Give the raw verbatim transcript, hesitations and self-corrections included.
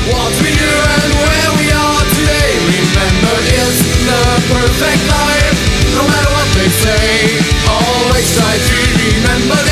what we knew and where we are today. Remember, it's the perfect life. No matter what they say, always try to remember